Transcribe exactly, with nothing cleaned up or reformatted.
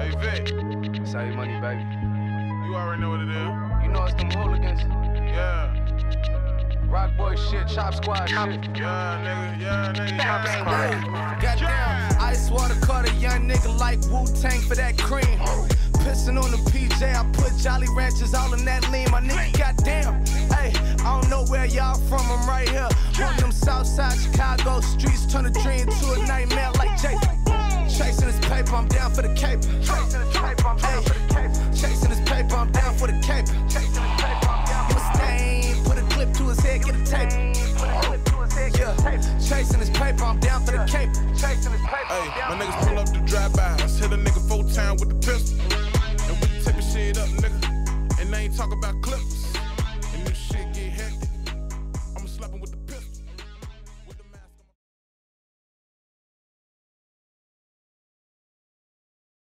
Hey, Vic. Save money, baby. You already know what it is. You know it's them hooligans. Yeah. Rock boy shit, chop squad shit. Yeah, nigga. Yeah, nigga. Chop squad. Goddamn, Ice Water caught a young nigga like Wu-Tang for that cream. Pissing on the P J, I put Jolly Ranchers all in that lean. My nigga, goddamn. Hey, I don't know where y'all from, I'm right here. On them Southside Chicago streets, turn a dream to a nightmare like Jay. Chasing this paper, I'm down for the cape. Chasing this paper, I'm down for the cape. Chasing this paper, I'm down for the cape. Chasing this paper, I'm down for the Mustaine, put a clip to his head, get a tape. Yeah, chasing this paper, I'm down for the cape. Chasing this paper, hey, my niggas pull up the drive-bys, hit a nigga full time with the pistol. And we take the shit up, nigga. And they ain't talk about clips. And this shit get hectic.